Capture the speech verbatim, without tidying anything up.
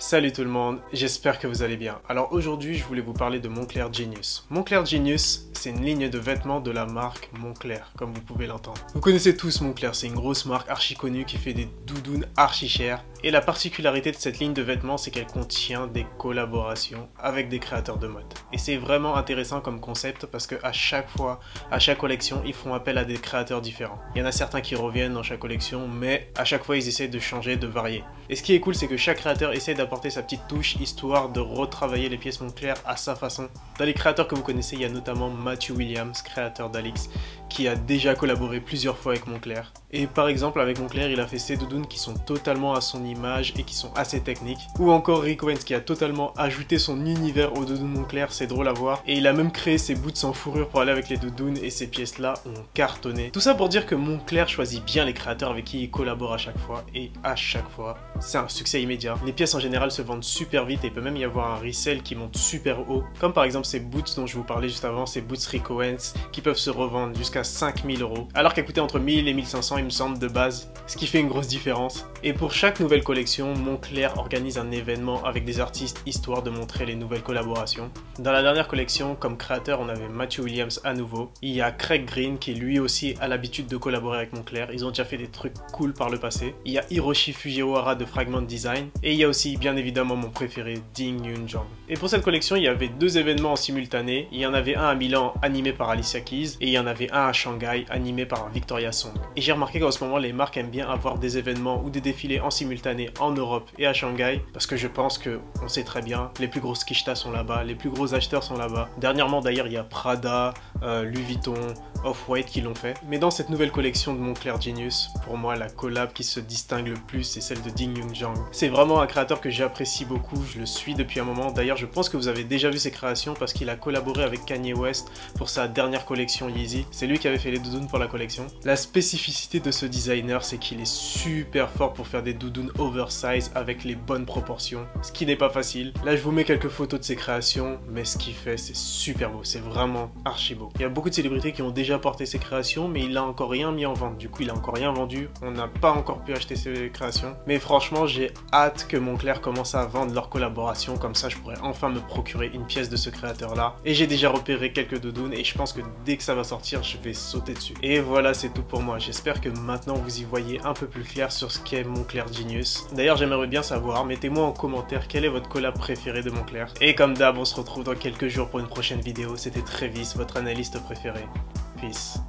Salut tout le monde, j'espère que vous allez bien. Alors aujourd'hui, je voulais vous parler de Moncler Genius. Moncler Genius, c'est une ligne de vêtements de la marque Moncler, comme vous pouvez l'entendre. Vous connaissez tous Moncler, c'est une grosse marque archi connue qui fait des doudounes archi chères. Et la particularité de cette ligne de vêtements, c'est qu'elle contient des collaborations avec des créateurs de mode. Et c'est vraiment intéressant comme concept parce qu'à chaque fois, à chaque collection, ils font appel à des créateurs différents. Il y en a certains qui reviennent dans chaque collection, mais à chaque fois, ils essaient de changer, de varier. Et ce qui est cool, c'est que chaque créateur essaie d'apporter sa petite touche, histoire de retravailler les pièces Moncler à sa façon. Dans les créateurs que vous connaissez, il y a notamment Matthew Williams, créateur d'Alix, qui a déjà collaboré plusieurs fois avec Moncler. Et par exemple, avec Moncler, il a fait ces doudounes qui sont totalement à son image et qui sont assez techniques. Ou encore Rick Owens qui a totalement ajouté son univers aux doudounes Moncler, c'est drôle à voir. Et il a même créé ses boots sans fourrure pour aller avec les doudounes et ces pièces-là ont cartonné. Tout ça pour dire que Moncler choisit bien les créateurs avec qui il collabore à chaque fois. Et à chaque fois, c'est un succès immédiat. Les pièces en général se vendent super vite et il peut même y avoir un resell qui monte super haut. Comme par exemple ces boots dont je vous parlais juste avant, ces boots Rick Owens qui peuvent se revendre jusqu'à cinq mille euros. Alors qu'elles coûtaient entre mille et mille cinq cents il me semble de base, ce qui fait une grosse différence. Et pour chaque nouvelle collection, Moncler organise un événement avec des artistes histoire de montrer les nouvelles collaborations. Dans la dernière collection, comme créateur, on avait Matthew Williams à nouveau. Il y a Craig Green qui lui aussi a l'habitude de collaborer avec Moncler. Ils ont déjà fait des trucs cool par le passé. Il y a Hiroshi Fujiwara de Fragment Design. Et il y a aussi bien évidemment mon préféré, Ding Yun-Jung. Et pour cette collection, il y avait deux événements en simultané. Il y en avait un à Milan animé par Alicia Keys et il y en avait un à Shanghai animé par Victoria Song. Et j'ai remarqué qu'en ce moment, les marques aiment bien avoir des événements ou des défilés en simultané en Europe et à Shanghai parce que je pense que on sait très bien, les plus grosses quichetas sont là-bas, les plus gros acheteurs sont là-bas. Dernièrement d'ailleurs, il y a Prada, euh, Louis Vuitton, Off-White qui l'ont fait. Mais dans cette nouvelle collection de Moncler Genius, pour moi, la collab qui se distingue le plus, c'est celle de Ding Yun-Jung. C'est vraiment un créateur que j'apprécie beaucoup, je le suis depuis un moment. D'ailleurs, je pense que vous avez déjà vu ses créations parce qu'il a collaboré avec Kanye West pour sa dernière collection Yeezy. C'est lui qui avait fait les doudounes pour la collection. La spécificité de ce designer, c'est qu'il est super fort pour faire des doudounes oversize avec les bonnes proportions, ce qui n'est pas facile. Là, je vous mets quelques photos de ses créations, mais ce qu'il fait, c'est super beau, c'est vraiment archi beau. Il y a beaucoup de célébrités qui ont déjà porté ses créations, mais il n'a encore rien mis en vente. Du coup, il a encore rien vendu. On n'a pas encore pu acheter ses créations. Mais franchement, j'ai hâte que Moncler commence à vendre leur collaboration. Comme ça, je pourrais enfin me procurer une pièce de ce créateur-là. Et j'ai déjà repéré quelques doudounes et je pense que dès que ça va sortir, je vais sauter dessus. Et voilà, c'est tout pour moi. J'espère que maintenant, vous y voyez un peu plus clair sur ce qu'est Moncler Genius. D'ailleurs, j'aimerais bien savoir, mettez-moi en commentaire quel est votre collab préféré de Moncler. Et comme d'hab, on se retrouve dans quelques jours pour une prochaine vidéo. C'était Travis, votre analyste préféré. Peace.